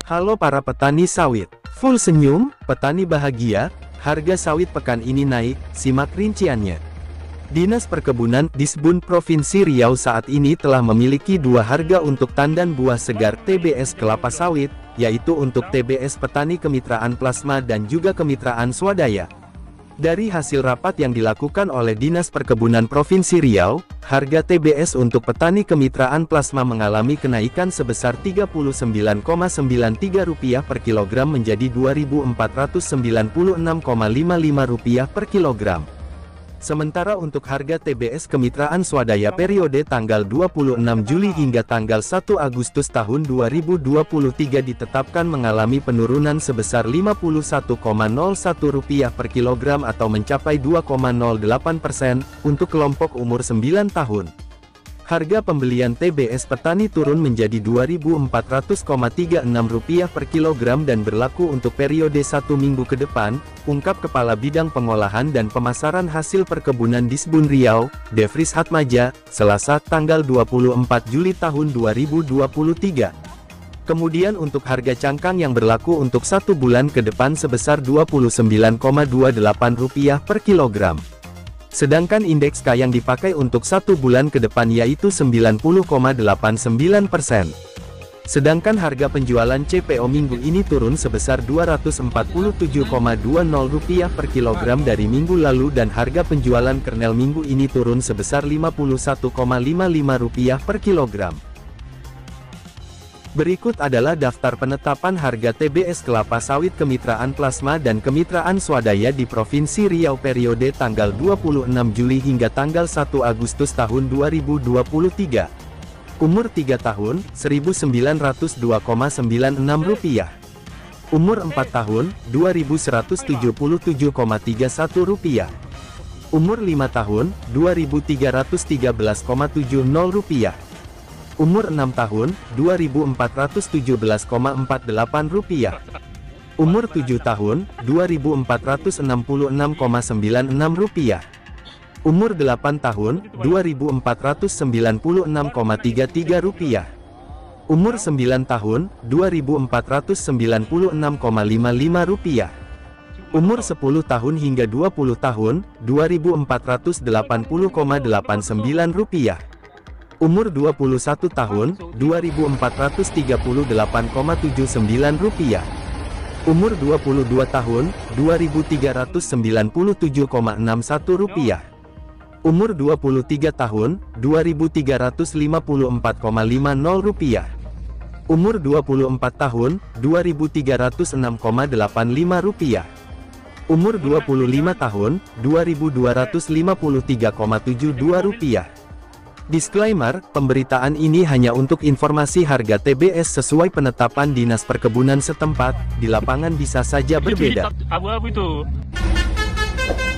Halo para petani sawit. Full senyum, petani bahagia, harga sawit pekan ini naik, simak rinciannya. Dinas Perkebunan Disbun Provinsi Riau saat ini telah memiliki dua harga untuk tandan buah segar TBS kelapa sawit, yaitu untuk TBS Petani Kemitraan Plasma dan juga Kemitraan Swadaya. Dari hasil rapat yang dilakukan oleh Dinas Perkebunan Provinsi Riau, harga TBS untuk petani kemitraan plasma mengalami kenaikan sebesar Rp39,93 per kilogram menjadi Rp2.496,55 per kilogram. Sementara untuk harga TBS Kemitraan Swadaya periode tanggal 26 Juli hingga tanggal 1 Agustus tahun 2023 ditetapkan mengalami penurunan sebesar Rp51,01 per kilogram atau mencapai 2,08% untuk kelompok umur 9 tahun. Harga pembelian TBS petani turun menjadi Rp2.400,36 per kilogram dan berlaku untuk periode 1 minggu ke depan, ungkap Kepala Bidang Pengolahan dan Pemasaran Hasil Perkebunan Disbun Riau, Devris Hatmaja, Selasa tanggal 24 Juli tahun 2023. Kemudian untuk harga cangkang yang berlaku untuk 1 bulan ke depan sebesar Rp29,28 per kilogram. Sedangkan indeks K yang dipakai untuk 1 bulan ke depan yaitu 90,89%. Sedangkan harga penjualan CPO minggu ini turun sebesar Rp247,20 per kilogram dari minggu lalu dan harga penjualan kernel minggu ini turun sebesar Rp51,55 per kilogram. Berikut adalah daftar penetapan harga TBS kelapa sawit kemitraan plasma dan kemitraan swadaya di Provinsi Riau periode tanggal 26 Juli hingga tanggal 1 Agustus tahun 2023. Umur 3 tahun, Rp1.902,96. Umur 4 tahun, Rp2.177,31. Umur 5 tahun, Rp2.313,70. Umur 6 tahun, Rp2.417,48. Umur 7 tahun, Rp2.466,96. Umur 8 tahun, Rp2.496,33. Umur 9 tahun, Rp2.496,55. Umur 10 tahun hingga 20 tahun, Rp2.480,89. Umur 21 tahun, Rp2.438,79. Umur 22 tahun, Rp2.397,61. Umur 23 tahun, Rp2.354,50. Umur 24 tahun, Rp2.306,85. Umur 25 tahun, Rp2.253,72. Disclaimer, pemberitaan ini hanya untuk informasi harga TBS sesuai penetapan Dinas Perkebunan setempat, di lapangan bisa saja berbeda. Abu-abu itu.